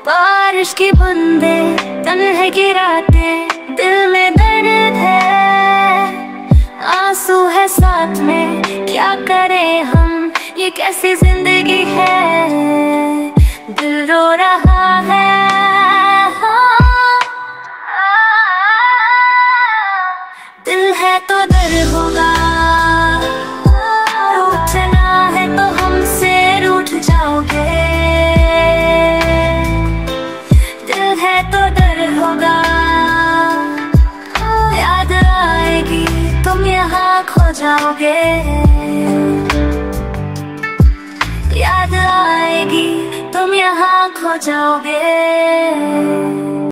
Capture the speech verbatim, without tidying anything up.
बारिश की बूंदे तन्हे की रातें, दिल में दर्द है, आंसू है साथ में, क्या करें हम, ये कैसी जिंदगी है। दिल रो रहा है, दिल है तो दर्द होगा, रूठना है तो हमसे रूठ जाओगे। दिल है तो दर्द होगा, याद आएगी तुम यहाँ खो जाओगे। याद आएगी तुम यहाँ खो जाओगे।